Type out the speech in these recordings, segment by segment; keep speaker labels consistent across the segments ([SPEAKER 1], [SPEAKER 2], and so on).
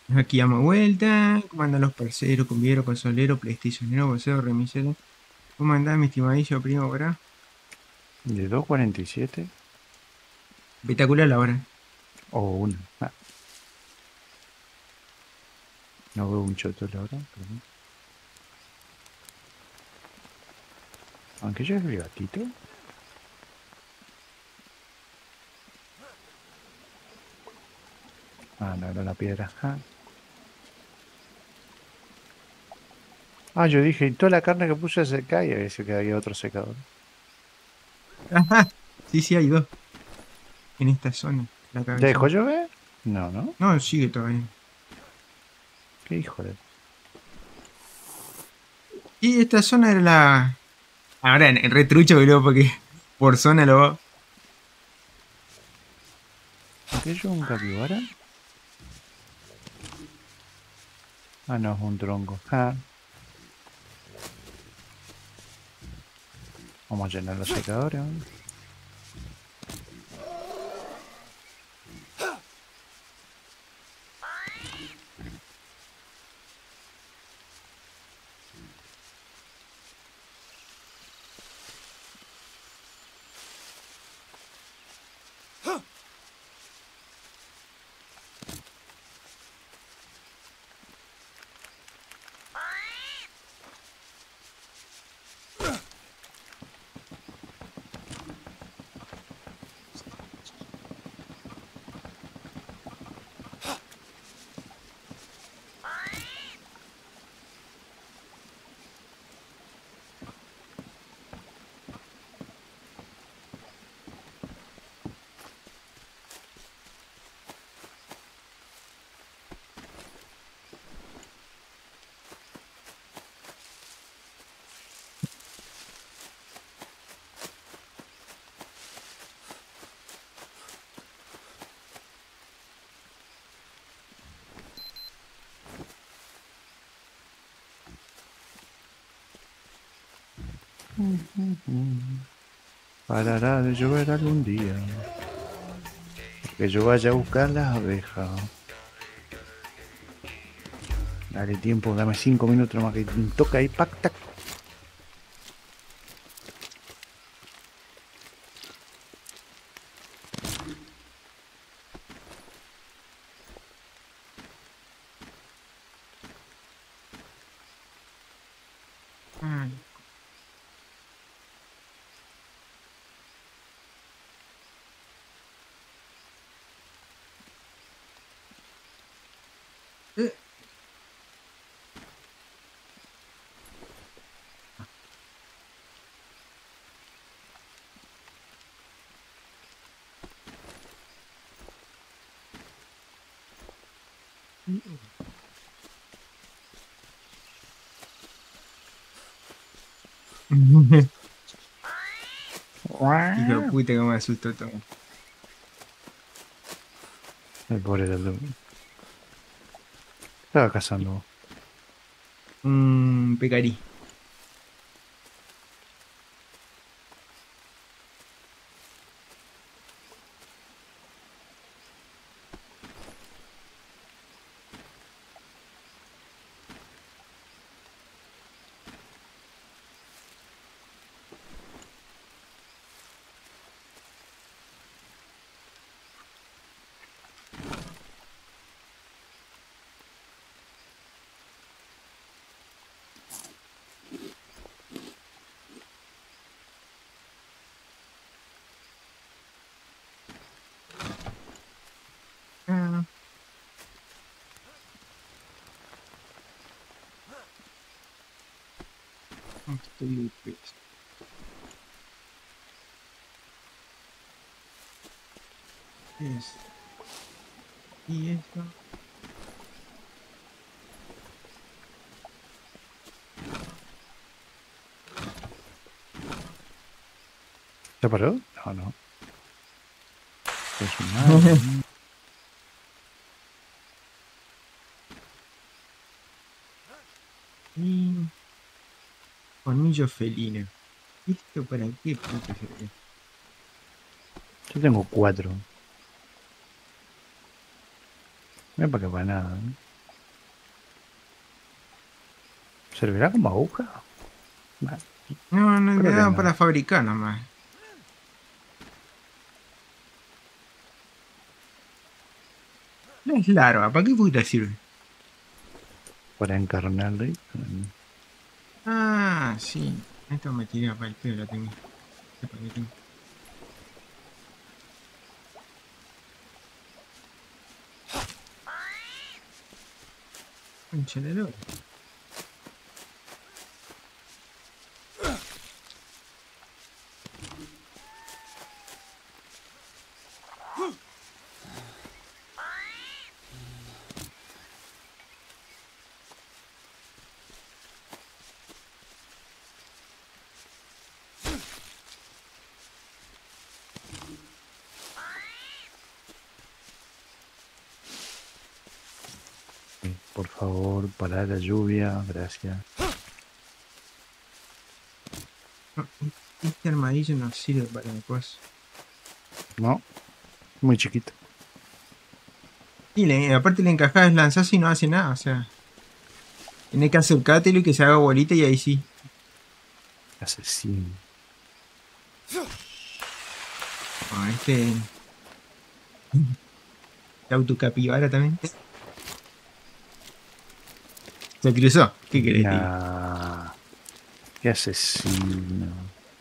[SPEAKER 1] Aquí damos vuelta. ¿Cómo andan los parceros? Cumbiero, consolero, playstationero, bolsero, remisero. ¿Cómo andás, mi estimadillo primo, bra?
[SPEAKER 2] De 2.47
[SPEAKER 1] Espectacular la hora.
[SPEAKER 2] o una. No veo un choto la hora, pero no. Aunque yo es el gatito. Ah, no era la piedra. Yo dije, y toda la carne que puse se cae. Y a veces que había otro secador.
[SPEAKER 1] Ajá. Sí, sí, hay dos en esta zona. La
[SPEAKER 2] ¿Ya dejó
[SPEAKER 1] cabezona.
[SPEAKER 2] llover? No, no.
[SPEAKER 1] No, sigue todavía.
[SPEAKER 2] Qué hijo de...
[SPEAKER 1] Y esta zona era la. Ahora en retrucho, boludo, porque por zona lo va.
[SPEAKER 2] ¿Aquello es un capibara? Ah, no, es un tronco. Vamos a llenar los secadores. ¿No? Parará de llover algún día. Que yo vaya a buscar las abejas. Dale tiempo, dame 5 minutos nomás que toca ahí, pac, tac.
[SPEAKER 1] Ay, eh, Hijo de puta, que me asustó todo.
[SPEAKER 2] El pobre del... Estaba cazando.
[SPEAKER 1] Pecarí. Ah, estoy pues. Es. Y esto.
[SPEAKER 2] ¿Se paró? No, no. Es su madre.
[SPEAKER 1] Y colmillo felino. ¿Esto para qué puto sirve?
[SPEAKER 2] Yo tengo 4. No es para que para nada. ¿No? ¿Servirá como aguja? Nah,
[SPEAKER 1] No, no le
[SPEAKER 2] creo que
[SPEAKER 1] daban
[SPEAKER 2] no.
[SPEAKER 1] para fabricar nomás. No es larva, ¿para qué puta sirve?
[SPEAKER 2] Para encarnarle.
[SPEAKER 1] Ah, sí. Esto me tiré para el pelo, la tengo. ¿Para qué tengo? Concha de la lora.
[SPEAKER 2] Por favor, para la lluvia, gracias.
[SPEAKER 1] No, este armadillo no sirve para la cosa.
[SPEAKER 2] No, muy chiquito.
[SPEAKER 1] Y aparte le encajás, lanzás y no hace nada. O sea, tenés que acercártelo y que se haga bolita y ahí sí.
[SPEAKER 2] Asesino.
[SPEAKER 1] Ah, la autocapibara también. Se cruzó. ¿Qué querés, tío?
[SPEAKER 2] Nah, qué asesino.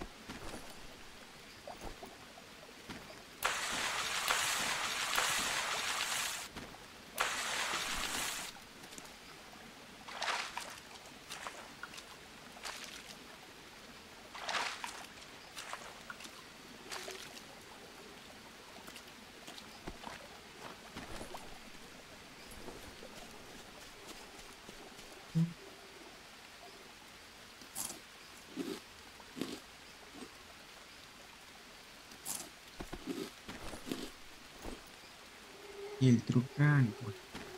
[SPEAKER 1] Y el trucán, pues.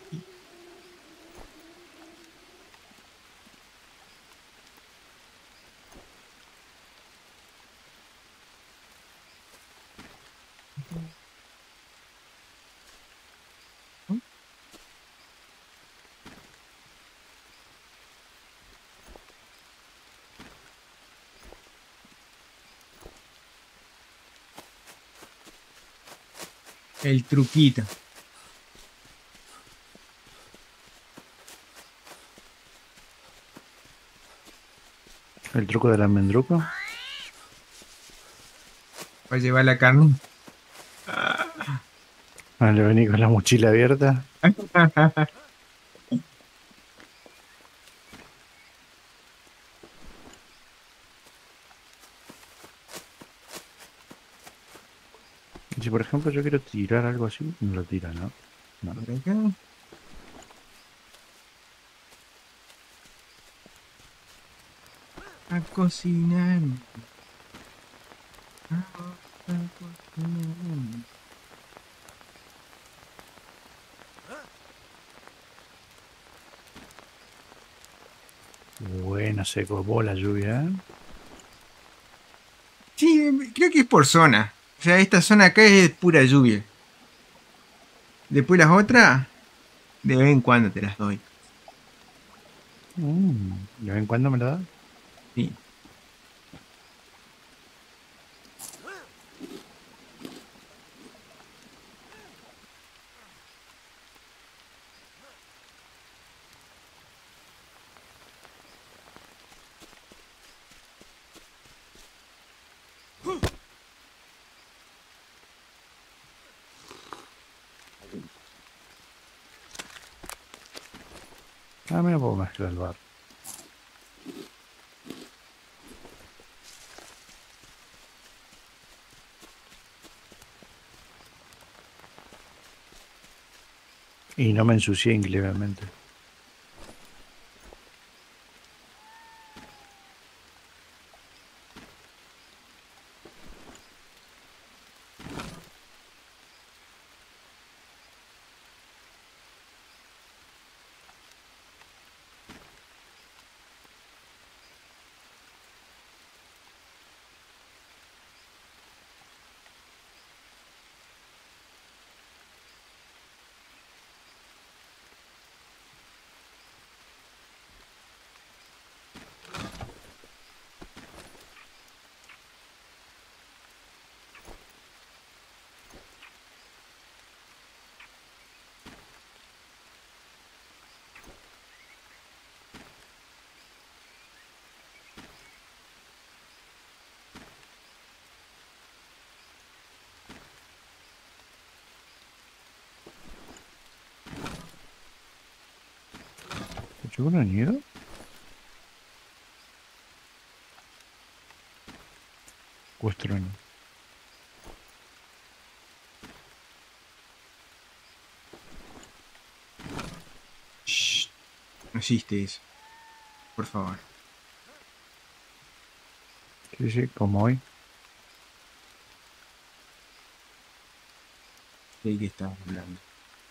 [SPEAKER 1] El truquito.
[SPEAKER 2] El truco del almendruco.
[SPEAKER 1] Para llevar la carne.
[SPEAKER 2] Ah, le vení con la mochila abierta. Y si por ejemplo yo quiero tirar algo así, no lo tira, ¿no? No.
[SPEAKER 1] Por acá. A cocinar. Vamos a cocinar.
[SPEAKER 2] Buena, se copó la lluvia, ¿eh?
[SPEAKER 1] Sí, creo que es por zona. O sea, esta zona acá es pura lluvia. Después las otras, de vez en cuando te las doy.
[SPEAKER 2] ¿De vez en cuando me la da?
[SPEAKER 1] Sí.
[SPEAKER 2] Ah, me la puedo mezclar el bar. Y no me ensucié increíblemente. ¿Seguro nido? Cuestrón.
[SPEAKER 1] Shh, no hiciste eso, por favor.
[SPEAKER 2] Sí, sí, como hoy.
[SPEAKER 1] ¿De qué estás hablando?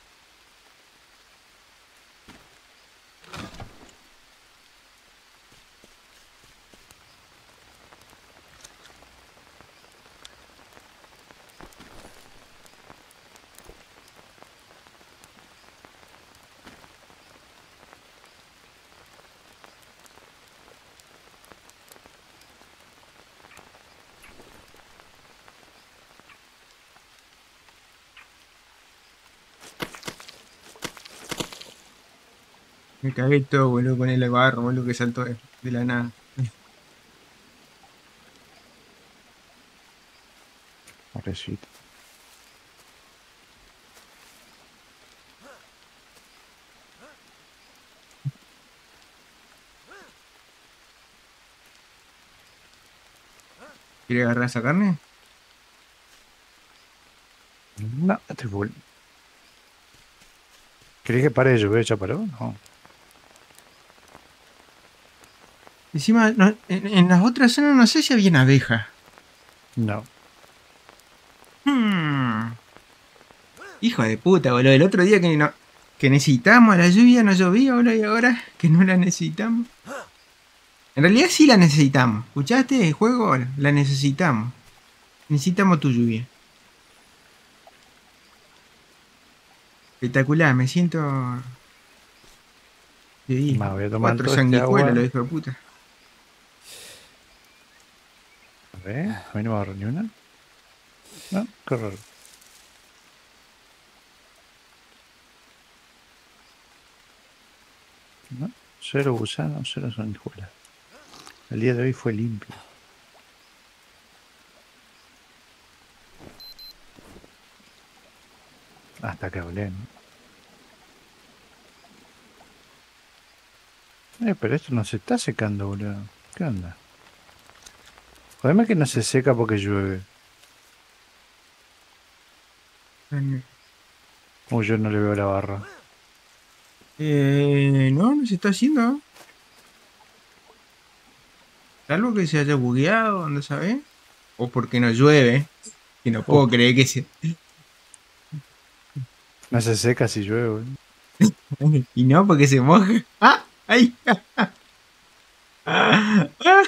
[SPEAKER 1] Me cagué todo, boludo, con el barro, boludo, que saltó de la nada.
[SPEAKER 2] Pobrecito.
[SPEAKER 1] ¿Quieres agarrar esa carne?
[SPEAKER 2] No, estoy full. ¿Querés que pare de llover? ¿Ya paró? No.
[SPEAKER 1] Encima, en las otras zonas no sé si había abejas.
[SPEAKER 2] No.
[SPEAKER 1] Hmm. Hijo de puta, boludo. El otro día que necesitábamos la lluvia no llovía, boludo, y ahora que no la necesitamos. En realidad sí la necesitamos. ¿Escuchaste? El juego la necesitamos. Necesitamos tu lluvia. Espectacular, me siento. Te di
[SPEAKER 2] Me voy a tomar
[SPEAKER 1] 4
[SPEAKER 2] todo este
[SPEAKER 1] sanguijuelas,
[SPEAKER 2] agua.
[SPEAKER 1] lo hijo de puta.
[SPEAKER 2] A ver, a mí no me agarró ni una. No, qué raro. No, cero gusanos, cero sanguijuelas. El día de hoy fue limpio. Hasta que hablé, ¿no? Pero esto no se está secando, boludo. ¿Qué onda? Jodeme que no se seca porque llueve. Como yo no le veo la barra.
[SPEAKER 1] No, no se está haciendo. Salvo que se haya bugueado, ¿no sabes? O porque no llueve. Que no
[SPEAKER 2] Uf,
[SPEAKER 1] puedo creer que se.
[SPEAKER 2] no se seca si llueve, boludo.
[SPEAKER 1] Y no porque se moja. ¡Ah! ¡Ay! ¡Ah! ¡Ah!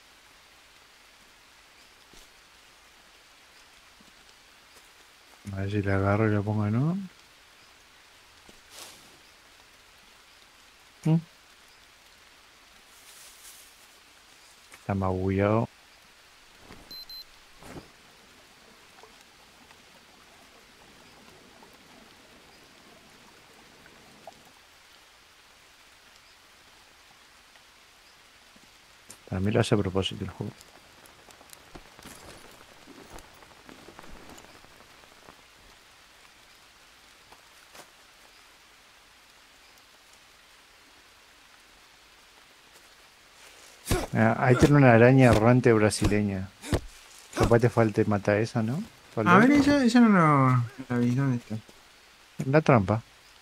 [SPEAKER 2] A ver si la agarro y la pongo de nuevo. Mm, Está magullado. Para mí lo hace a propósito el juego. Ahí tiene una araña errante brasileña. Capaz te falte matar esa, ¿no?
[SPEAKER 1] A ver,
[SPEAKER 2] ¿Falta?
[SPEAKER 1] esa no la vi. ¿Dónde está?
[SPEAKER 2] La trampa.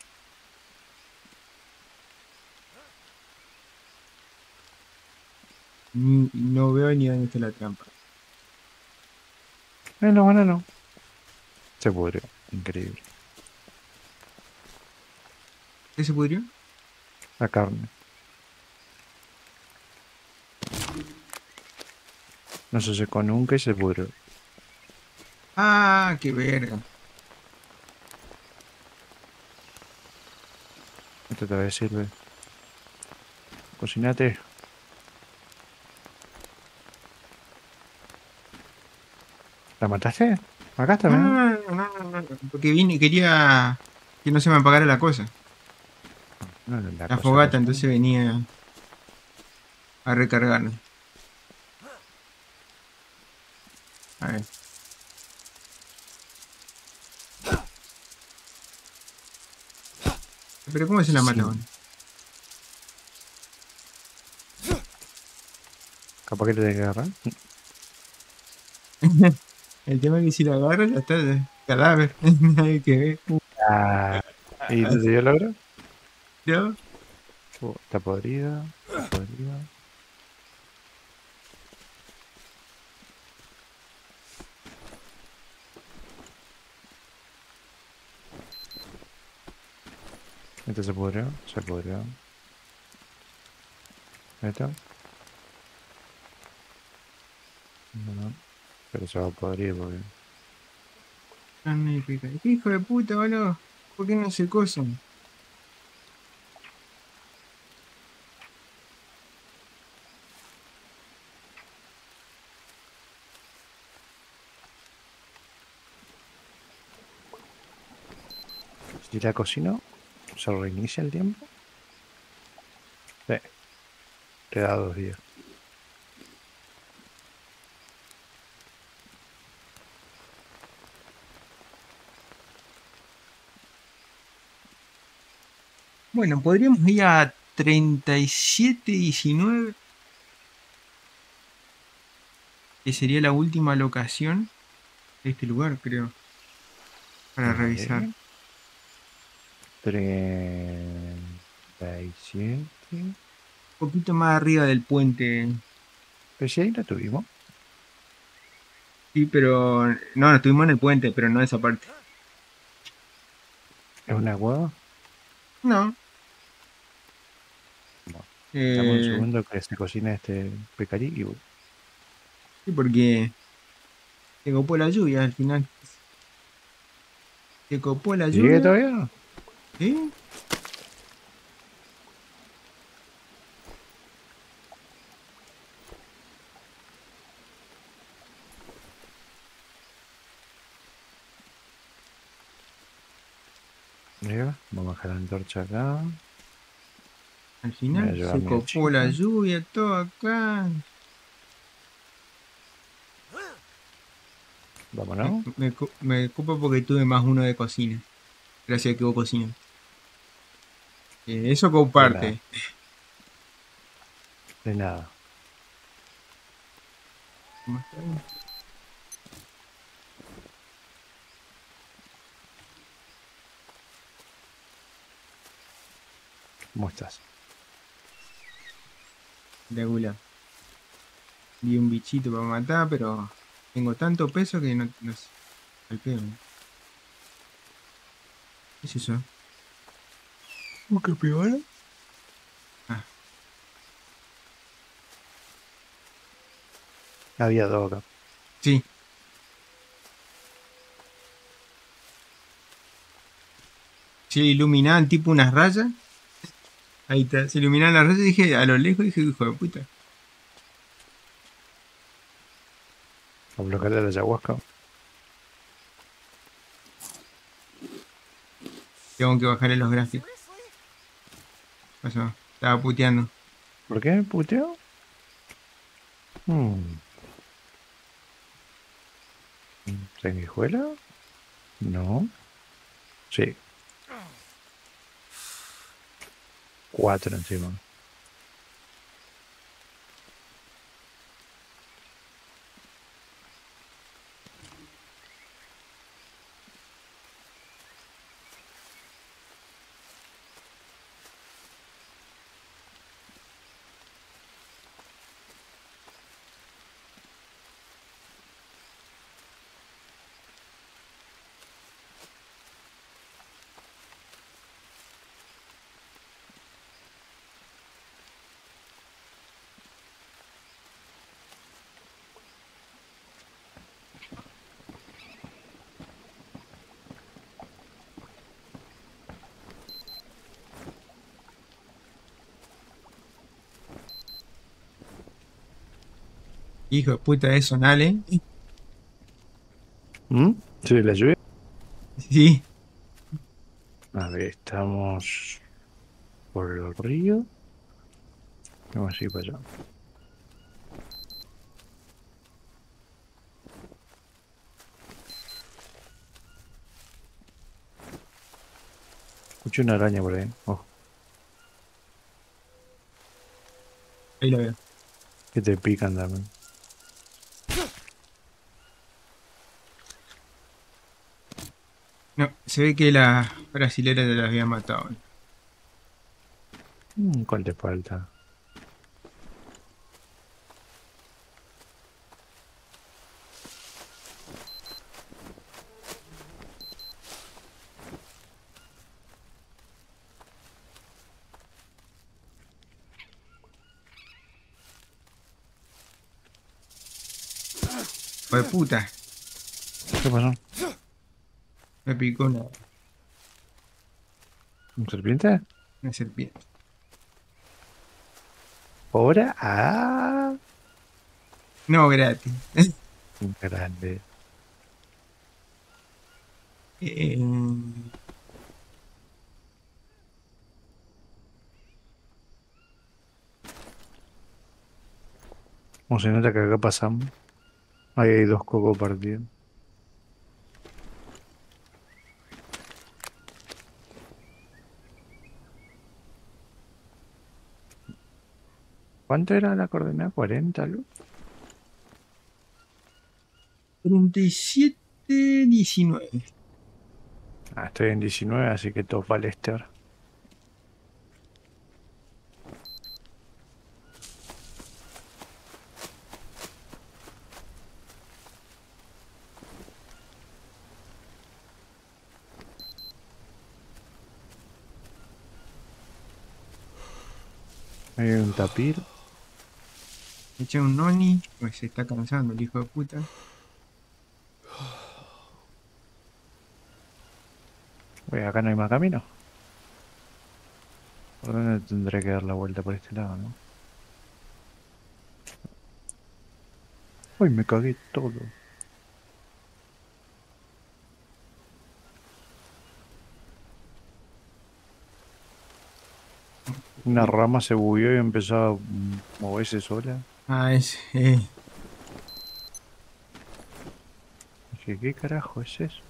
[SPEAKER 1] No veo ni dónde está la trampa.
[SPEAKER 2] No, bueno, no. Se pudrió. Increíble.
[SPEAKER 1] ¿Qué se pudrió?
[SPEAKER 2] La carne. No se secó nunca y se pudrió.
[SPEAKER 1] Ah, qué verga.
[SPEAKER 2] Esto todavía sirve. Cocinate. ¿La mataste? Acá está,
[SPEAKER 1] No,
[SPEAKER 2] ¿no?
[SPEAKER 1] no, no, no, no, no, no, porque vine y quería que no se me apagara la cosa.
[SPEAKER 2] No, la
[SPEAKER 1] La
[SPEAKER 2] cosa,
[SPEAKER 1] fogata,
[SPEAKER 2] cosa.
[SPEAKER 1] entonces venía a recargarla. A ver. Pero ¿cómo se la mata,
[SPEAKER 2] Sí.
[SPEAKER 1] bueno?
[SPEAKER 2] Capaz que te tenés que agarrar.
[SPEAKER 1] El tema es que si lo agarro ya está, cadáver. Nada que ver.
[SPEAKER 2] Ah. ¿Y no te dio logro?
[SPEAKER 1] ¿No?
[SPEAKER 2] Está podrida. Está podrida. Este se pudrió. Se pudrió. Esto. No. Pero se va a podrir porque...
[SPEAKER 1] Carne y pica. ¿Qué hijo de puta, boludo? ¿Por qué no se cosen?
[SPEAKER 2] Si la cocino, se reinicia el tiempo. Sí. Te da 2 días.
[SPEAKER 1] Bueno, podríamos ir a 3719, que sería la última locación de este lugar, creo, para revisar.
[SPEAKER 2] Vale. 37.
[SPEAKER 1] Un poquito más arriba del puente.
[SPEAKER 2] Pero si ahí la tuvimos.
[SPEAKER 1] Sí, pero no estuvimos en el puente, pero no esa parte.
[SPEAKER 2] ¿Es una hueva?
[SPEAKER 1] No.
[SPEAKER 2] No. Dame un
[SPEAKER 1] Eh,
[SPEAKER 2] segundo que se cocina este pecarí y voy.
[SPEAKER 1] sí, porque se copó la lluvia al final. Se copó la
[SPEAKER 2] ¿Llegué
[SPEAKER 1] lluvia.
[SPEAKER 2] todavía?
[SPEAKER 1] ¿Sí?
[SPEAKER 2] Mira, vamos a dejar la antorcha acá.
[SPEAKER 1] Al
[SPEAKER 2] Voy a
[SPEAKER 1] final
[SPEAKER 2] llevar
[SPEAKER 1] se
[SPEAKER 2] mi
[SPEAKER 1] copó la
[SPEAKER 2] hachita.
[SPEAKER 1] lluvia, todo acá.
[SPEAKER 2] Vámonos.
[SPEAKER 1] Me copa porque tuve más uno de cocina. Gracias a que vos cocinas. Eso
[SPEAKER 2] De nada.
[SPEAKER 1] comparte.
[SPEAKER 2] De nada. ¿Cómo estás?
[SPEAKER 1] Regular. Vi un bichito para matar, pero tengo tanto peso que no sé. Al pedo. ¿Qué es eso?
[SPEAKER 2] ¿Un capibara?
[SPEAKER 1] Ah,
[SPEAKER 2] Había dos acá.
[SPEAKER 1] sí. Se iluminaban tipo unas rayas. Ahí está. Se iluminaban las rayas y dije, a lo lejos dije, hijo de puta.
[SPEAKER 2] A bloquear la ayahuasca.
[SPEAKER 1] Tengo que bajarle los gráficos. ¿Qué pasó? Estaba puteando.
[SPEAKER 2] ¿Por qué puteo? Hmm. ¿Sanguijuela? No. Sí. 4 encima.
[SPEAKER 1] Hijo de puta, eso, Nale.
[SPEAKER 2] ¿Mm? Sí, la lluvia.
[SPEAKER 1] Sí.
[SPEAKER 2] A ver, estamos por el río. Vamos a ir para allá. Escuché una araña por ahí. Ojo.
[SPEAKER 1] Ahí lo veo.
[SPEAKER 2] Que te pican también.
[SPEAKER 1] No, se ve que la brasilera te la había matado.
[SPEAKER 2] ¿Cuál te falta?
[SPEAKER 1] Fue puta,
[SPEAKER 2] ¿Qué pasó?
[SPEAKER 1] me picó
[SPEAKER 2] ¿Un serpiente?
[SPEAKER 1] una serpiente.
[SPEAKER 2] ¿Ahora? Ah,
[SPEAKER 1] No, gratis.
[SPEAKER 2] grande.
[SPEAKER 1] Eh,
[SPEAKER 2] Como se nota que acá pasamos. Ahí hay dos cocos partidos. ¿Cuánto era la coordenada? ¿40, Lu?
[SPEAKER 1] 37-19.
[SPEAKER 2] Ah, estoy en 19, así que top Balester. Ahí hay un tapir.
[SPEAKER 1] Eché un noni, pues se está cansando el hijo de puta.
[SPEAKER 2] Uy, acá no hay más camino. ¿Por dónde tendré que dar la vuelta por este lado, no? Uy, me cagué todo. Una rama se bugueó y empezó a moverse sola.
[SPEAKER 1] Ah,
[SPEAKER 2] Dije, ¿qué carajo es eso?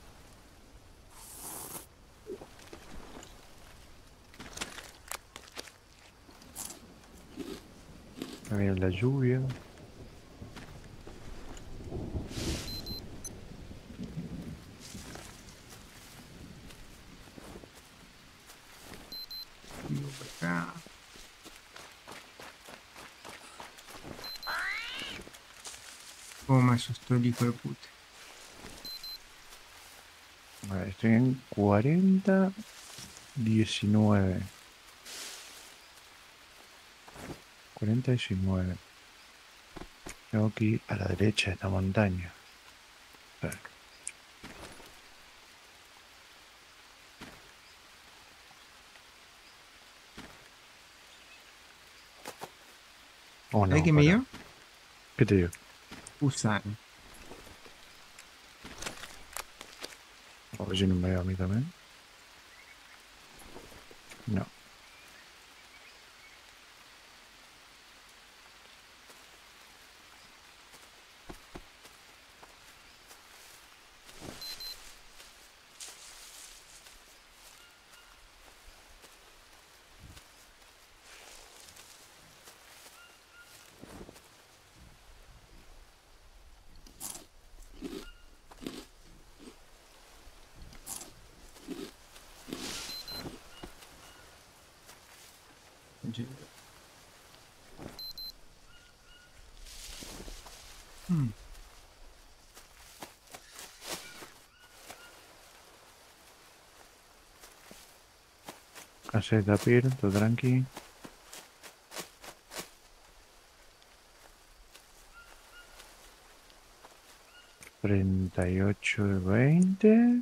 [SPEAKER 2] Me viene la lluvia.
[SPEAKER 1] digo por acá. Cómo me asustó el hijo de puta.
[SPEAKER 2] A ver, estoy en 40, 19. 40, 19. Tengo que ir a la derecha de esta montaña. A ver. Oh
[SPEAKER 1] ¿Sabes
[SPEAKER 2] no,
[SPEAKER 1] qué me
[SPEAKER 2] para.
[SPEAKER 1] dio?
[SPEAKER 2] ¿Qué te digo?
[SPEAKER 1] Gusano.
[SPEAKER 2] A ver si no me veo a mí también. No. 11 de tapir, todo tranqui. 38 de 20.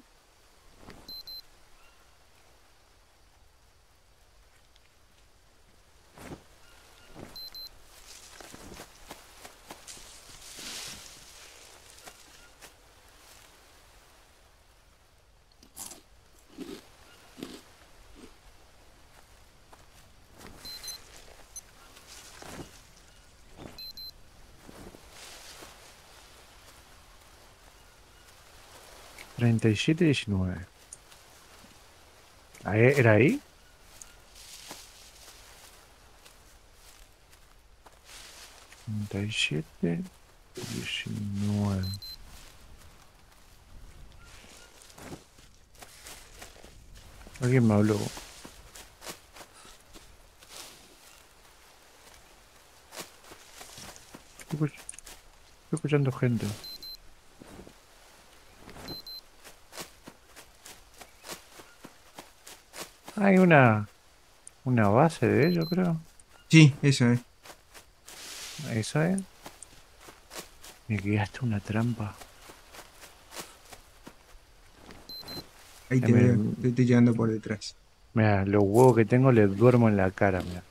[SPEAKER 2] Treinta y siete, 19. ¿Era ahí? 37, 19. Alguien me habló. Estoy escuchando gente. Hay una base de ellos, creo.
[SPEAKER 1] Sí, eso es.
[SPEAKER 2] ¿Esa es? Me quedaste una trampa.
[SPEAKER 1] Ahí te veo. Te estoy llegando por detrás.
[SPEAKER 2] Mira, los huevos que tengo les duermo en la cara, mira.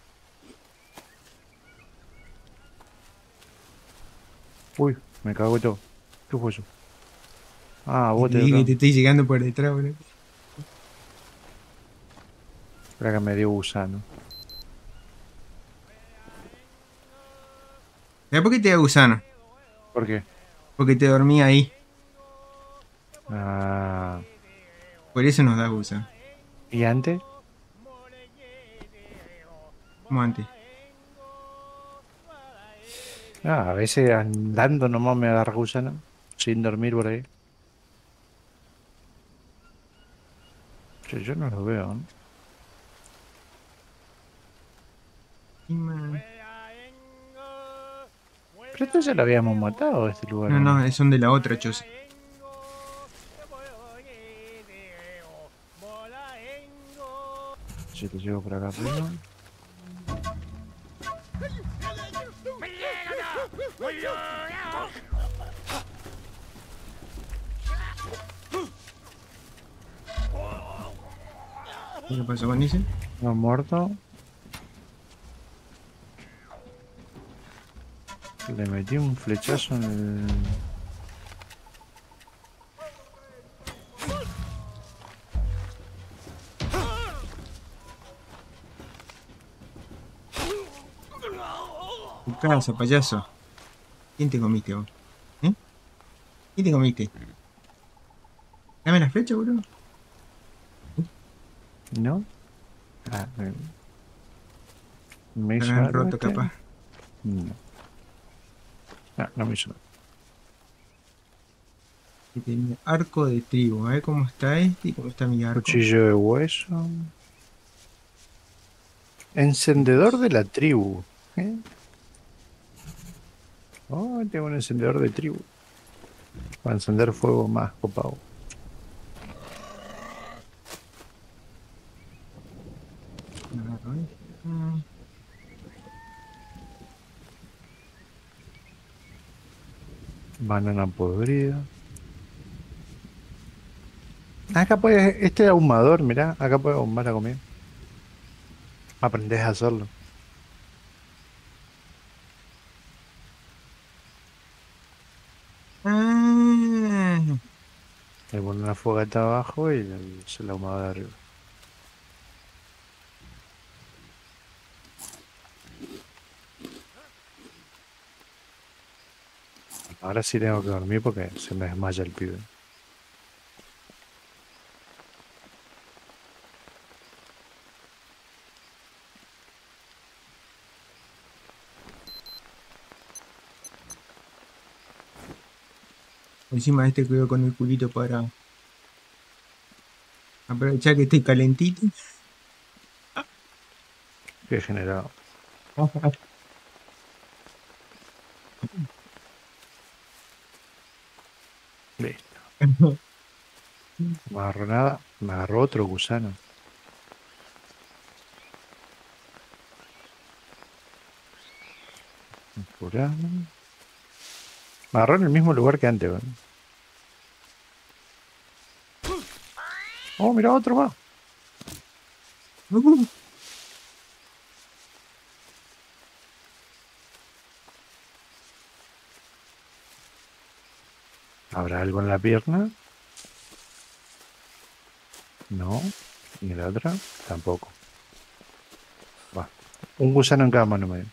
[SPEAKER 2] Uy, me cago todo. ¿Qué fue eso? Ah,
[SPEAKER 1] Y te
[SPEAKER 2] bote de
[SPEAKER 1] dije que
[SPEAKER 2] acá.
[SPEAKER 1] te estoy llegando por detrás, bro.
[SPEAKER 2] Espera que me dio gusano.
[SPEAKER 1] ¿Sabes por qué te da gusano?
[SPEAKER 2] ¿Por qué?
[SPEAKER 1] Porque te dormí ahí.
[SPEAKER 2] Ah,
[SPEAKER 1] Por eso nos da gusano.
[SPEAKER 2] ¿y antes?
[SPEAKER 1] Como antes.
[SPEAKER 2] Ah, a veces andando nomás me agarra gusano. Sin dormir por ahí. Che, yo no lo veo, ¿no?
[SPEAKER 1] Y man.
[SPEAKER 2] Pero esto ya lo habíamos matado, este lugar,
[SPEAKER 1] No,
[SPEAKER 2] ¿o no?
[SPEAKER 1] no, son de la otra choza.
[SPEAKER 2] Si te llevo por acá arriba.
[SPEAKER 1] ¿Qué pasó con ese?
[SPEAKER 2] No muerto. Le metí un flechazo en el...
[SPEAKER 1] Tu casa, payaso. ¿Quién te comiste vos? ¿Eh? ¿Quién te comiste? Dame la flecha, boludo.
[SPEAKER 2] ¿No? Ah, ¿me
[SPEAKER 1] La
[SPEAKER 2] hizo
[SPEAKER 1] han
[SPEAKER 2] algo
[SPEAKER 1] roto,
[SPEAKER 2] este?
[SPEAKER 1] capaz.
[SPEAKER 2] No. Ah, no me hizo nada.
[SPEAKER 1] Y tenía arco de trigo. A ver cómo está este y cómo está mi arco.
[SPEAKER 2] Cuchillo de hueso. Encendedor de la tribu. ¿Eh? Oh, tengo un encendedor de tribu. Para encender fuego más copado.
[SPEAKER 1] Agarro este. Mm.
[SPEAKER 2] Banana podrida. Acá puedes, este ahumador, mirá, acá puedes ahumar la comida. Aprendés a hacerlo.
[SPEAKER 1] Ah,
[SPEAKER 2] Le pones una fogata abajo y se la ahumada de arriba. Ahora sí tengo que dormir porque se me desmaya el pibe.
[SPEAKER 1] encima este cuido con el culito para aprovechar que estoy calentito.
[SPEAKER 2] Qué generado. Listo. No me agarró nada. Me agarró otro gusano. Curado. Me agarró en el mismo lugar que antes, ¿verdad? Oh, mira, otro más. ¿Habrá algo en la pierna? No. ¿Y la otra? Tampoco. Va. Un gusano en cada mano me dio.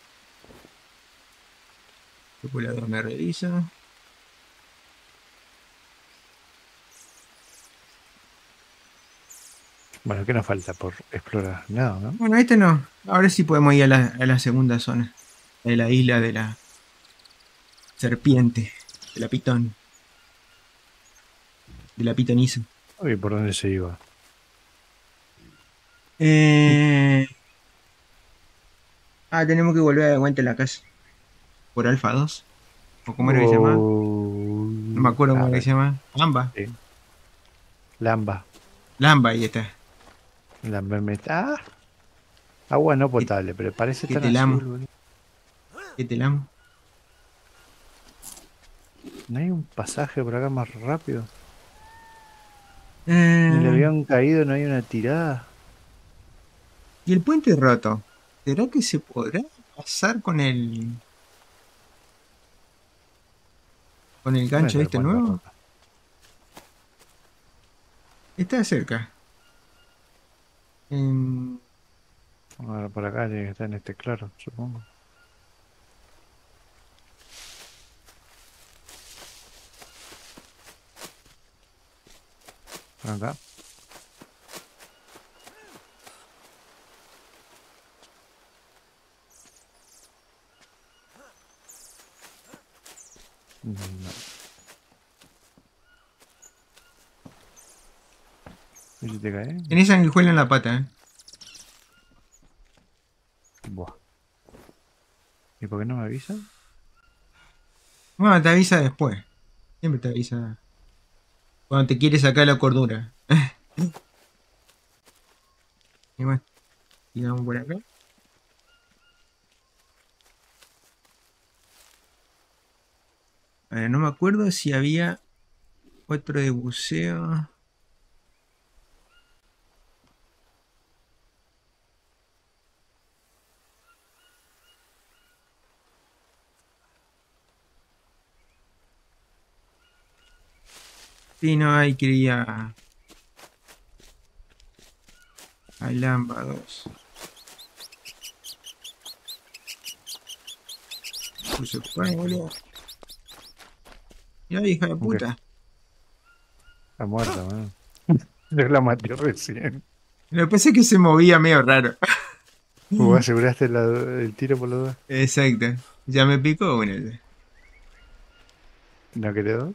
[SPEAKER 1] El volador me revisa.
[SPEAKER 2] Bueno, ¿qué nos falta por explorar? Nada, ¿no?
[SPEAKER 1] Bueno, este no. Ahora sí podemos ir a la segunda zona. de la isla de la serpiente, de la pitón, de la pitoniza.
[SPEAKER 2] Uy, ¿por dónde se iba?
[SPEAKER 1] Eh... tenemos que volver a dar vuelta a la casa. Por Alfa 2. ¿O cómo era que se llamaba? No me acuerdo cómo
[SPEAKER 2] A
[SPEAKER 1] era que
[SPEAKER 2] ver,
[SPEAKER 1] se llama. Lamba.
[SPEAKER 2] sí. Lamba.
[SPEAKER 1] Lamba, ahí está.
[SPEAKER 2] Lamba agua no
[SPEAKER 1] Que,
[SPEAKER 2] potable, pero parece
[SPEAKER 1] que
[SPEAKER 2] tan
[SPEAKER 1] te la amo.
[SPEAKER 2] azul, boludo.
[SPEAKER 1] Que te la amo.
[SPEAKER 2] ¿No hay un pasaje por acá más rápido? Ni le
[SPEAKER 1] Eh,
[SPEAKER 2] habían caído, no hay una tirada.
[SPEAKER 1] y el puente roto. ¿Será que se podrá pasar con el
[SPEAKER 2] ¿Dónde
[SPEAKER 1] gancho
[SPEAKER 2] está el
[SPEAKER 1] este
[SPEAKER 2] puente
[SPEAKER 1] nuevo?
[SPEAKER 2] roto?
[SPEAKER 1] Está cerca. En-
[SPEAKER 2] Ahora por acá tiene que estar en este claro, supongo. Por acá. No. ¿Y si te cae?
[SPEAKER 1] Tenés sanguijuela en la pata,
[SPEAKER 2] Buah. ¿Y por qué no me avisan?
[SPEAKER 1] Bueno, te avisa después. Siempre te avisa. Cuando te quiere sacar la cordura. Y bueno, sigamos por acá. A ver, no me acuerdo si había otro de buceo. Sí, no, hay que ir a Lamba 2. Se fue, boludo. Ya, hija de
[SPEAKER 2] Aunque
[SPEAKER 1] puta.
[SPEAKER 2] está muerta, man. Yo la maté recién.
[SPEAKER 1] Lo que pasa es que se movía medio raro.
[SPEAKER 2] ¿Vos aseguraste el tiro por los dos?
[SPEAKER 1] Exacto. Ya me picó una vez.
[SPEAKER 2] ¿No quedó?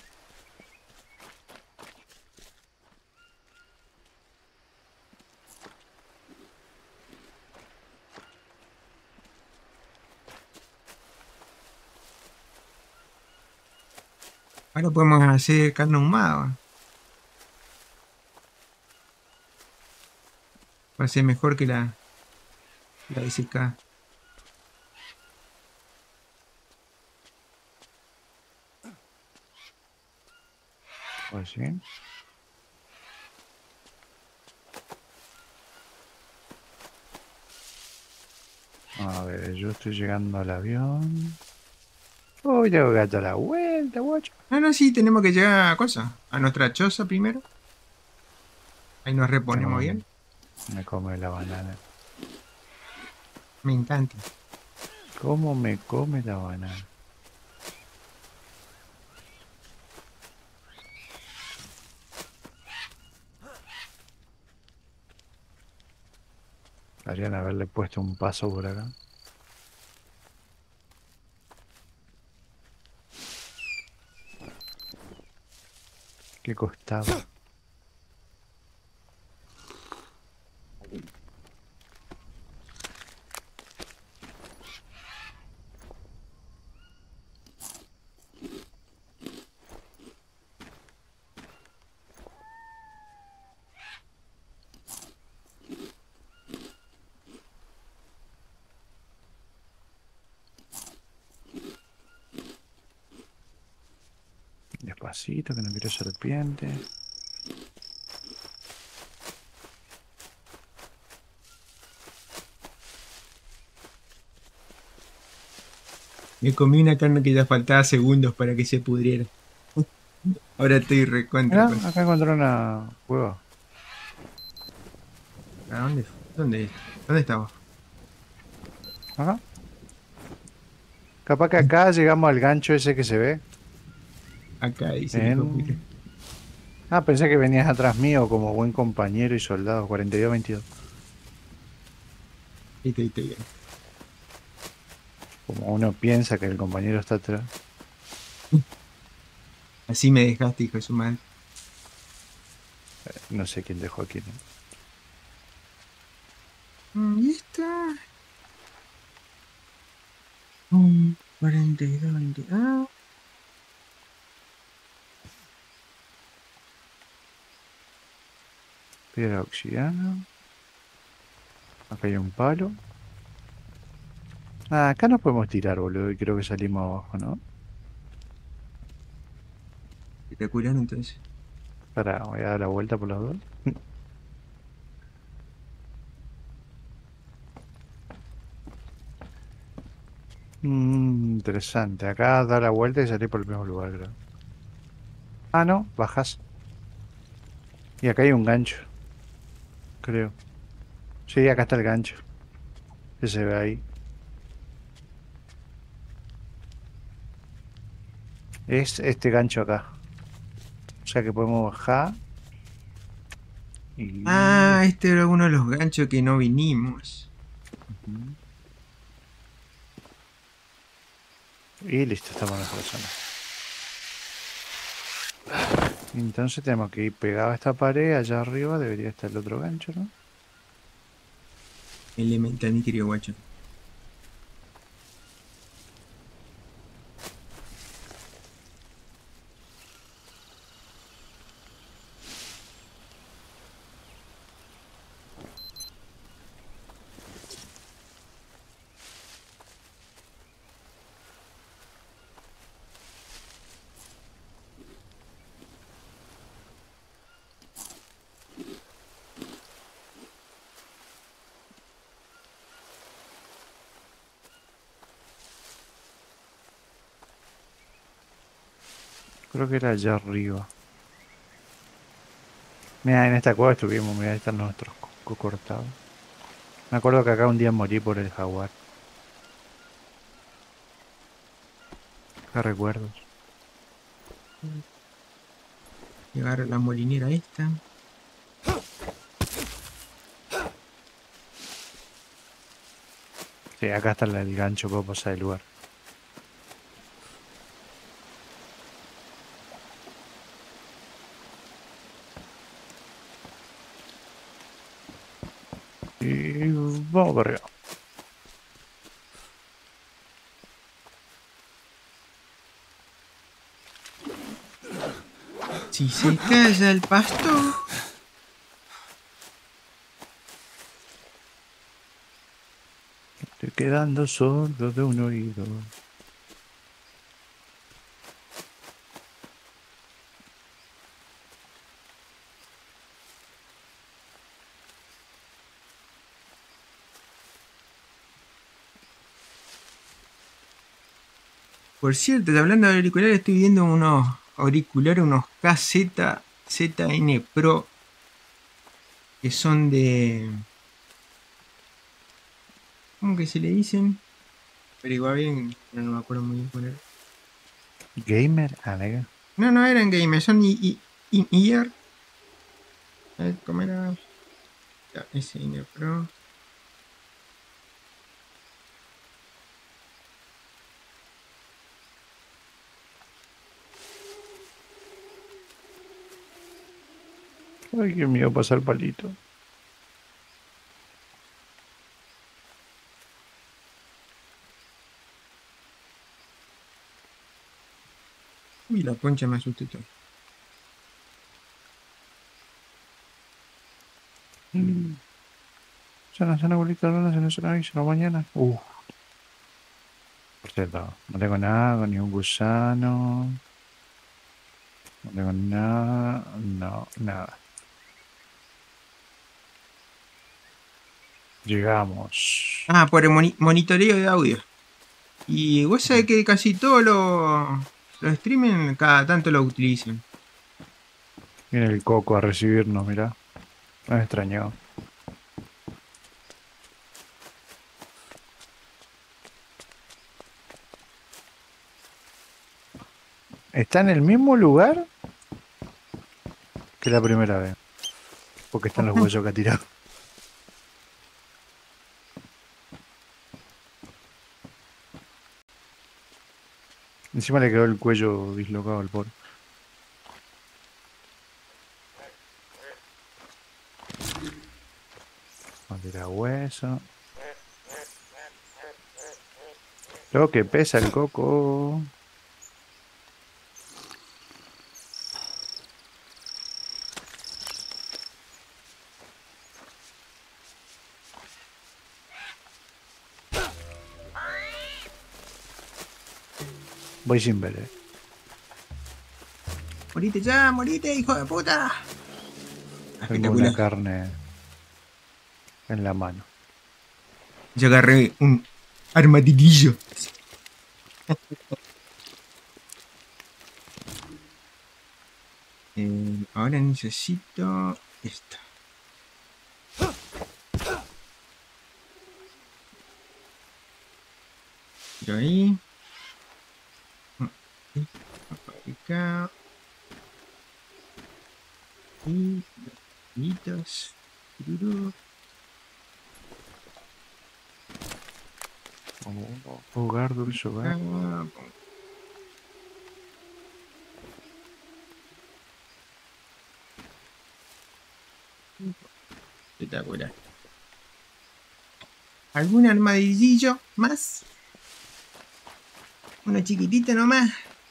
[SPEAKER 1] Ahora podemos hacer carne ahumada. Va a ser mejor que la disecada.
[SPEAKER 2] Pues sí. A ver, yo estoy llegando al avión. Uy, tengo que dar la vuelta, guacho.
[SPEAKER 1] No, no, sí, tenemos que llegar a cosa. A nuestra choza primero. Ahí nos reponemos
[SPEAKER 2] Tengo,
[SPEAKER 1] bien.
[SPEAKER 2] me come la banana.
[SPEAKER 1] Me encanta.
[SPEAKER 2] ¿Cómo me come la banana? Harían haberle puesto un paso por acá. ¿Qué costaba? Despacito, que no quiero serpiente.
[SPEAKER 1] Me comí una carne que ya faltaba segundos para que se pudriera. Ahora estoy recontra
[SPEAKER 2] Mira,
[SPEAKER 1] con.
[SPEAKER 2] acá encontré una cueva.
[SPEAKER 1] ¿A dónde? ¿Dónde? ¿Dónde estaba?
[SPEAKER 2] Acá. Capaz que acá llegamos al gancho ese que se ve.
[SPEAKER 1] Acá dice el hijo de puta.
[SPEAKER 2] Pensé que venías atrás mío como buen compañero y soldado. 42-22.
[SPEAKER 1] Ahí estoy bien.
[SPEAKER 2] Como uno piensa que el compañero está atrás.
[SPEAKER 1] Así me dejaste, hijo de su madre.
[SPEAKER 2] No sé quién dejó aquí, ¿no?
[SPEAKER 1] ¿Y esta? 42, 20. Ah,
[SPEAKER 2] Piedra oxidada. Acá hay un palo. Ah, acá nos podemos tirar, boludo. Y creo que salimos abajo, ¿no?
[SPEAKER 1] espectacular entonces.
[SPEAKER 2] Para, voy a dar la vuelta por los dos. Interesante. Acá da la vuelta y salí por el mismo lugar, creo. Ah, no, bajas. Y acá hay un gancho, creo. Sí, acá está el gancho. Que se ve ahí. Es este gancho acá. O sea que podemos bajar y...
[SPEAKER 1] Ah, este era uno de los ganchos que no vinimos.
[SPEAKER 2] Ujú. Y listo, estamos en nuestra zona. Entonces tenemos que ir pegado a esta pared. Allá arriba debería estar el otro gancho, ¿no?
[SPEAKER 1] Elemental, mi querido guacho.
[SPEAKER 2] Creo que era allá arriba. Mira, en esta cueva estuvimos. Mira, ahí están nuestros cortados. Me acuerdo que acá un día morí por el jaguar. Qué recuerdos.
[SPEAKER 1] Llegar a la molinera esta.
[SPEAKER 2] Sí, acá está el gancho. Puedo pasar el lugar. Y vamos para arriba.
[SPEAKER 1] Si se calla el pastor.
[SPEAKER 2] Estoy quedando sordo de un oído.
[SPEAKER 1] Por cierto, hablando de auriculares, estoy viendo unos auriculares, unos KZ ZN Pro, que son de... ¿Cómo que se le dicen? Pero igual bien, pero no me acuerdo muy bien cuál era.
[SPEAKER 2] Gamer, alega.
[SPEAKER 1] No, no eran gamers, son in-ear. A ver, ¿cómo era? Ya, SN Pro.
[SPEAKER 2] Ay, qué miedo pasar palito.
[SPEAKER 1] Uy, la concha me asusté todo.
[SPEAKER 2] Mm. Sana, abuelita, sana, y sana mañana. Por cierto, no tengo nada, ni un gusano. No tengo nada, no, nada. Llegamos.
[SPEAKER 1] Ah, por el monitoreo de audio. Y vos sabés que casi todos los streaming cada tanto lo utilizan.
[SPEAKER 2] Viene el coco a recibirnos, mirá. Me extrañó. Está en el mismo lugar que la primera vez. Porque están los huesos que ha tirado. Encima le quedó el cuello dislocado al pobre. Madera hueso. Lo que pesa el coco. Voy sin ver,
[SPEAKER 1] Morite ya, morite, hijo de puta.
[SPEAKER 2] Tengo una
[SPEAKER 1] Espectacular.
[SPEAKER 2] carne en la mano.
[SPEAKER 1] Yo agarré un armadillo. Ahora necesito esto. Tiro ahí. Acá. Y bolitas. Tururú.
[SPEAKER 2] Hogar, dulce hogar.
[SPEAKER 1] Acá. Espectacular. ¿Algún armadillillo más? Una chiquitita nomás.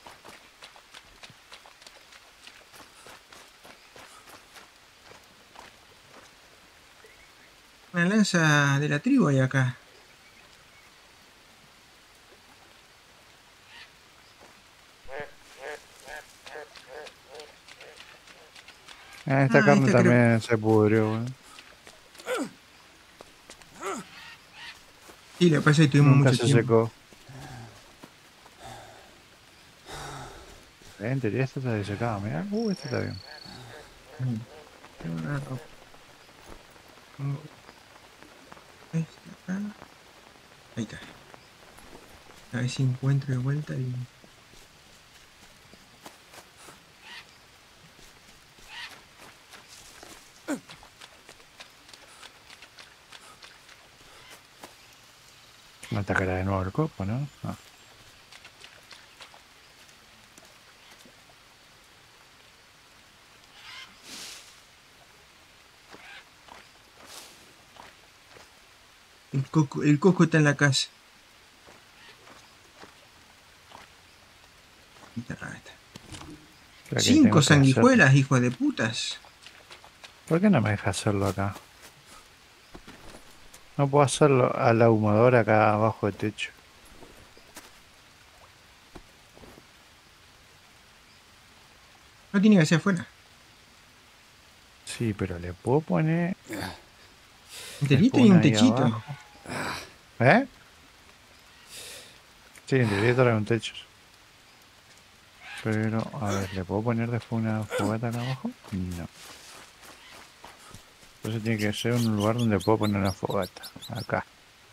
[SPEAKER 1] Una lanza de la tribu hay acá.
[SPEAKER 2] Esta
[SPEAKER 1] Ah,
[SPEAKER 2] carne
[SPEAKER 1] esta creo.
[SPEAKER 2] también se pudrió, weón.
[SPEAKER 1] Sí, lo que pasa es que tuvimos
[SPEAKER 2] Nunca
[SPEAKER 1] mucho
[SPEAKER 2] se
[SPEAKER 1] tiempo.
[SPEAKER 2] secó. En teoría esta está desecada, mirá. Esta está bien.
[SPEAKER 1] Pongo esta acá. Ahí está. A ver si encuentro de vuelta y.
[SPEAKER 2] Me atacará de nuevo el copo, ¿no? Ah.
[SPEAKER 1] El coco está en la casa. Ahí está, ahí está.
[SPEAKER 2] Creo que
[SPEAKER 1] 5
[SPEAKER 2] tengo que hacerlo.
[SPEAKER 1] sanguijuelas, hijo de putas.
[SPEAKER 2] ¿Por qué no me deja hacerlo acá? No puedo hacerlo al ahumador acá abajo del techo.
[SPEAKER 1] No tiene que ser afuera.
[SPEAKER 2] Sí, pero le puedo poner
[SPEAKER 1] En teoría hay
[SPEAKER 2] spawn
[SPEAKER 1] un
[SPEAKER 2] ahí
[SPEAKER 1] techito.
[SPEAKER 2] abajo. ¿Eh? Sí, en teoría trae un techo. Pero, a ver, ¿le puedo poner después una fogata acá abajo? No. Entonces tiene que ser un lugar donde puedo poner una fogata. Acá.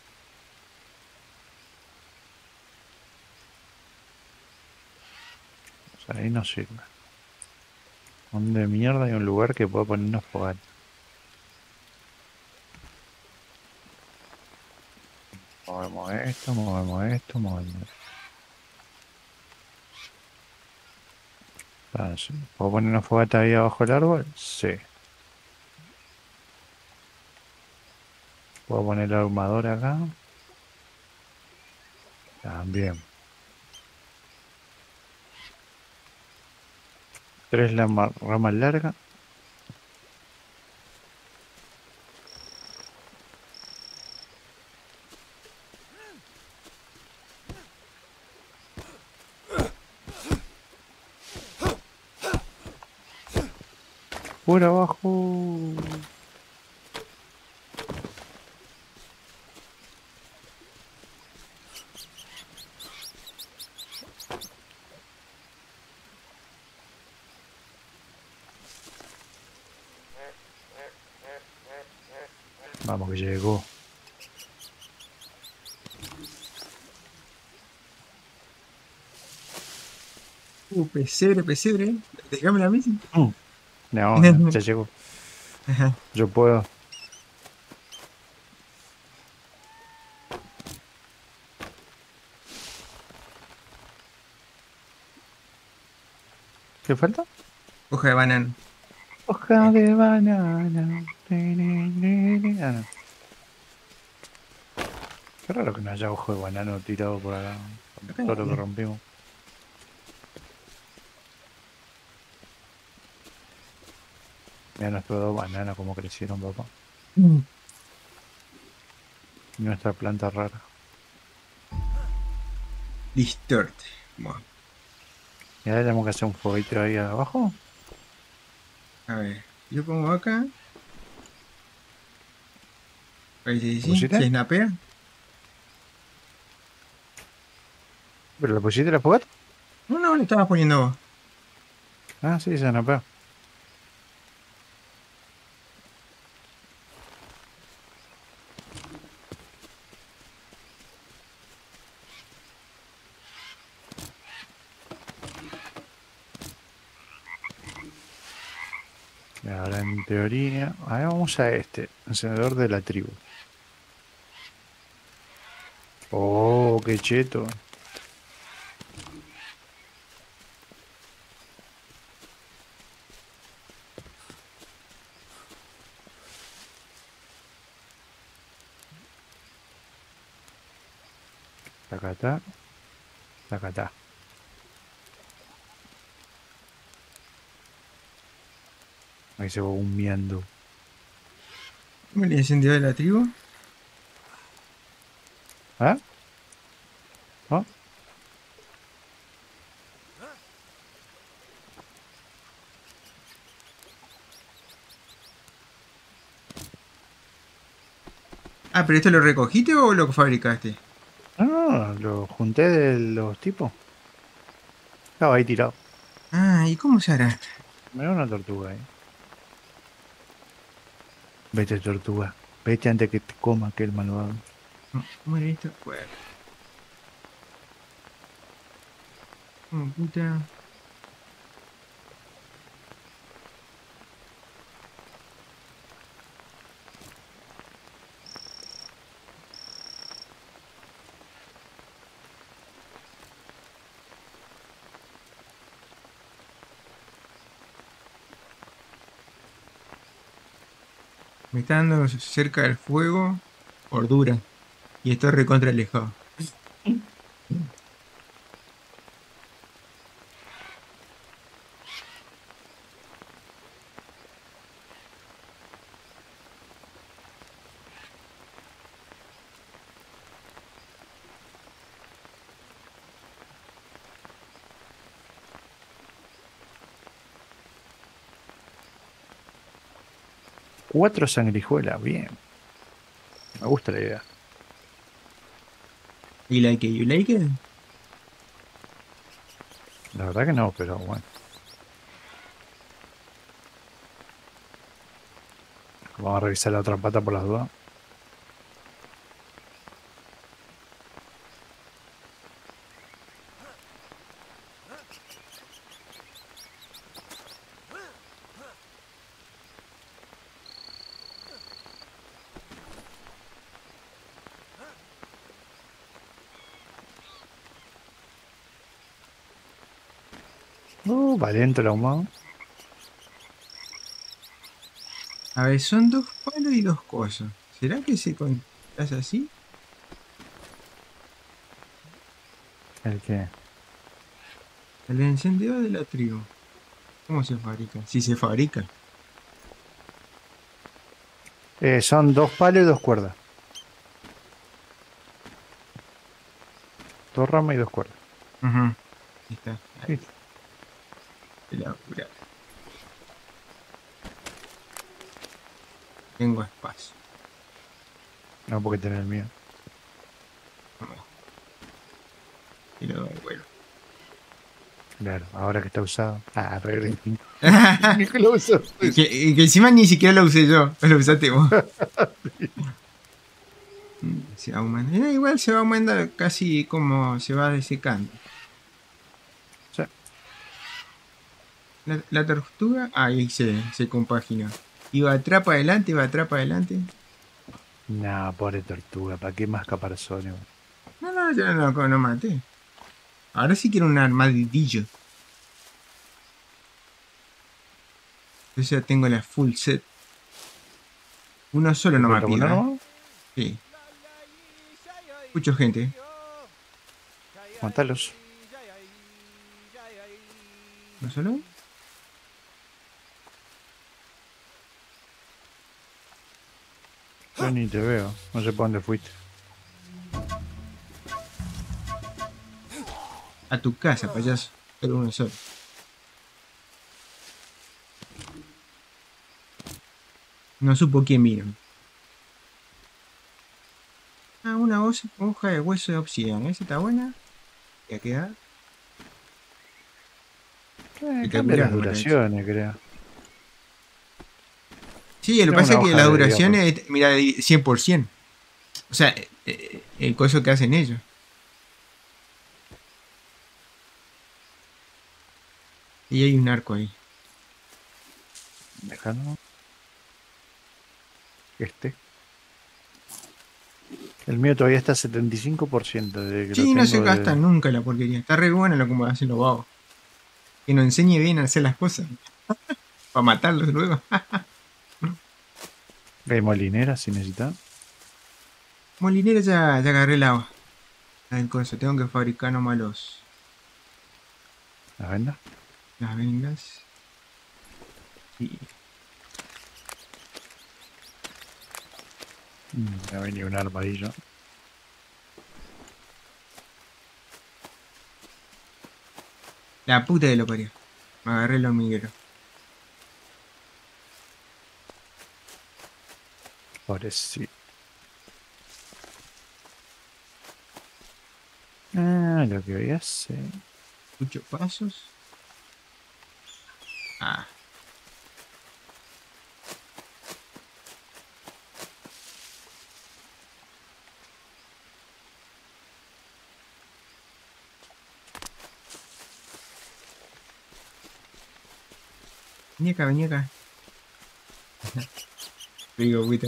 [SPEAKER 2] O sea, ahí no sirve. ¿Dónde mierda hay un lugar que puedo poner una fogata? Movemos esto, movemos esto, movemos esto. Ah, sí. ¿Puedo poner una fogata ahí abajo del árbol? Sí. ¿Puedo poner el ahumador acá? También. 3 ramas largas. Por abajo. Vamos que llegó.
[SPEAKER 1] Pesebre, pesebre. Déjame la misa.
[SPEAKER 2] No, no, ya llegó.
[SPEAKER 1] Ajá.
[SPEAKER 2] Yo puedo. ¿Qué falta?
[SPEAKER 1] Hoja de banano.
[SPEAKER 2] Hoja de banana. Ah, no. Qué raro que no haya ojo de banano tirado por acá. Con todo lo que rompimos. Mira nuestros dos bananas como crecieron, papá.
[SPEAKER 1] Mm.
[SPEAKER 2] Y nuestra planta rara.
[SPEAKER 1] Distort. Bueno,
[SPEAKER 2] Y ahora tenemos que hacer un fueguito ahí abajo.
[SPEAKER 1] a ver. Yo pongo acá. Ahí sí,
[SPEAKER 2] ¿Lo
[SPEAKER 1] sí.
[SPEAKER 2] pusiste?
[SPEAKER 1] Se snapea.
[SPEAKER 2] ¿Pero lo pusiste la fogata?
[SPEAKER 1] No, no, le estaba poniendo vos.
[SPEAKER 2] Ah, sí, se nos pegó. Y ahora en teoría. Ahora vamos a este. Encendedor de la tribu. Oh, qué cheto. Tacatá, tacatá. Ahí se va humeando.
[SPEAKER 1] ¿Cómo le encendió de la tribu?
[SPEAKER 2] ¿Ah? ¿Ah?
[SPEAKER 1] Ah, pero ¿esto lo recogiste o lo fabricaste?
[SPEAKER 2] No, no, lo junté de los tipos. Estaba ahí tirado.
[SPEAKER 1] Ah, ¿y cómo se hará?
[SPEAKER 2] Me da una tortuga ahí. Vete, tortuga. Vete antes que te coma aquel malvado.
[SPEAKER 1] ¿Cómo era esto? Bueno, puta. Me está dando cerca del fuego. Cordura. Y estoy recontra alejado.
[SPEAKER 2] Cuatro sangrijuelas. Bien. Me gusta la idea.
[SPEAKER 1] ¿Y like it? ¿You like it?
[SPEAKER 2] La verdad que no, pero bueno. Vamos a revisar la otra pata por las dudas. Valiente el ahumado.
[SPEAKER 1] A ver, son dos palos y dos cosas. ¿Será que se hace así?
[SPEAKER 2] El que.
[SPEAKER 1] El encendedor de la tribu. ¿Cómo se fabrica? Si se fabrica.
[SPEAKER 2] Son dos palos y dos cuerdas. Dos ramas y dos cuerdas.
[SPEAKER 1] Ujú. Ahí está. Ahí.
[SPEAKER 2] Sí.
[SPEAKER 1] Elaborar. Tengo espacio.
[SPEAKER 2] No porque tener el mío.
[SPEAKER 1] Vamos. Y lo devuelvo.
[SPEAKER 2] Claro, ahora que está usado. Ah, pero ni que lo uso.
[SPEAKER 1] y que encima ni siquiera lo usé yo. Lo usaste vos. Se aumenta. Igual se va aumentando casi como se va desecando.
[SPEAKER 2] Sí.
[SPEAKER 1] La tortuga, ahí se compagina. Iba atrás para adelante, iba atrás para adelante.
[SPEAKER 2] No, pobre tortuga, ¿para qué más caparazones?
[SPEAKER 1] No, no, ya no lo maté. Ahora sí quiero un armadillo. Entonces ya tengo la full set. Uno solo
[SPEAKER 2] ¿Te
[SPEAKER 1] no me
[SPEAKER 2] falta uno
[SPEAKER 1] pida, ¿eh?
[SPEAKER 2] nomás?
[SPEAKER 1] Sí. Escucho gente.
[SPEAKER 2] Matalos.
[SPEAKER 1] ¿No solo?
[SPEAKER 2] Yo ni te veo. No sé para dónde fuiste.
[SPEAKER 1] A tu casa, payaso. Pero uno solo. No supo quién vino. Ah, una hoja de hueso de obsidiana. Esa está buena. Ya queda
[SPEAKER 2] Cambia
[SPEAKER 1] espectacular
[SPEAKER 2] las
[SPEAKER 1] como la he hecho.
[SPEAKER 2] duraciones, creo.
[SPEAKER 1] Sí, lo que
[SPEAKER 2] Es
[SPEAKER 1] pasa
[SPEAKER 2] una
[SPEAKER 1] es que
[SPEAKER 2] hoja
[SPEAKER 1] la
[SPEAKER 2] de
[SPEAKER 1] duración
[SPEAKER 2] hierro.
[SPEAKER 1] es, mira, 100%. O sea, el coso que hacen ellos. Y hay un arco ahí.
[SPEAKER 2] Déjalo. Este. El mío todavía está a 75% de que lo
[SPEAKER 1] Sí, no se
[SPEAKER 2] tengo
[SPEAKER 1] gasta
[SPEAKER 2] de...
[SPEAKER 1] nunca la porquería. Está re bueno lo como hacen los vagos. Que nos enseñe bien a hacer las cosas. Para matarlos luego.
[SPEAKER 2] Hay molinera si necesitas.
[SPEAKER 1] Molinera ya agarré el agua. El coso. Tengo que fabricar nomás
[SPEAKER 2] Las vendas.
[SPEAKER 1] las vendas. Y
[SPEAKER 2] Me ha venido un armadillo.
[SPEAKER 1] la puta de lo parió. Me agarré el hormiguero.
[SPEAKER 2] Ahora sí. Ah, lo que voy a hacer.
[SPEAKER 1] Escucho pasos. Ah, vení acá, vení acá. Digo, puta.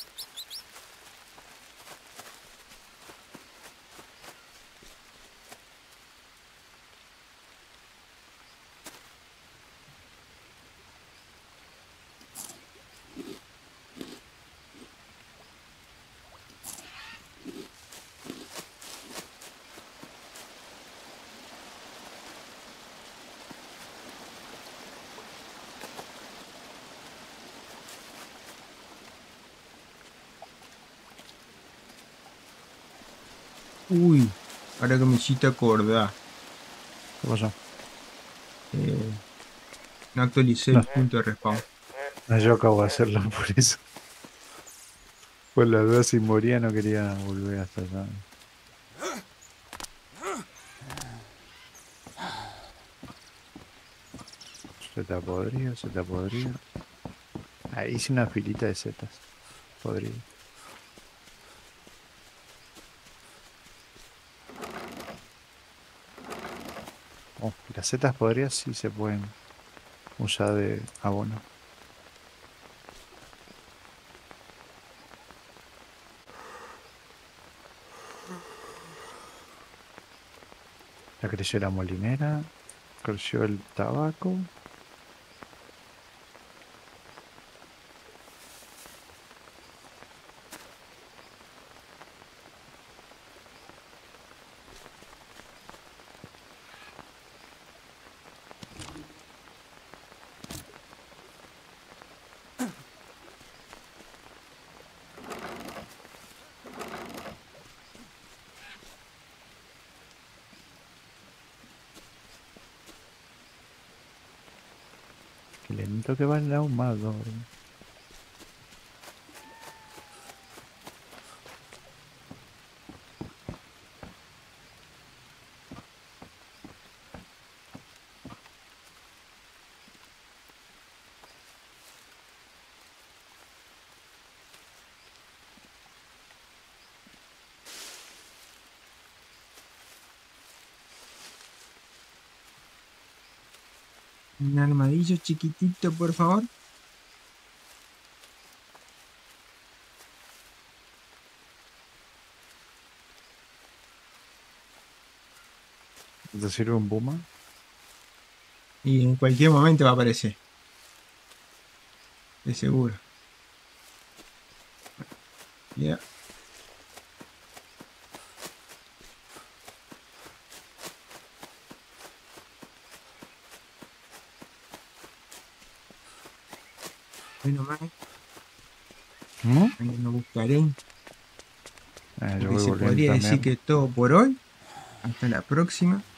[SPEAKER 1] Uy, ahora que me hiciste acordar.
[SPEAKER 2] ¿Qué pasó?
[SPEAKER 1] Eh, no actualicé
[SPEAKER 2] No,
[SPEAKER 1] el punto de respawn.
[SPEAKER 2] no, yo acabo de hacerlo por eso. Por la duda si moría no quería volver hasta allá. Se te podrido, se te podrido. Ahí hice una filita de setas. Podrido. Oh, las setas podridas sí se pueden usar de abono. Ya creció la molinera. Creció el tabaco. Qué lento que va el ahumador.
[SPEAKER 1] Un armadillo chiquitito, por favor.
[SPEAKER 2] ¿Te sirve un puma?
[SPEAKER 1] Y en cualquier momento va a aparecer. de seguro. Ya. Bueno, más,
[SPEAKER 2] ¿Mm?
[SPEAKER 1] mañana buscaré.
[SPEAKER 2] Yo
[SPEAKER 1] Porque
[SPEAKER 2] voy
[SPEAKER 1] se
[SPEAKER 2] volviendo
[SPEAKER 1] podría decir
[SPEAKER 2] también.
[SPEAKER 1] que es todo por hoy. Hasta la próxima.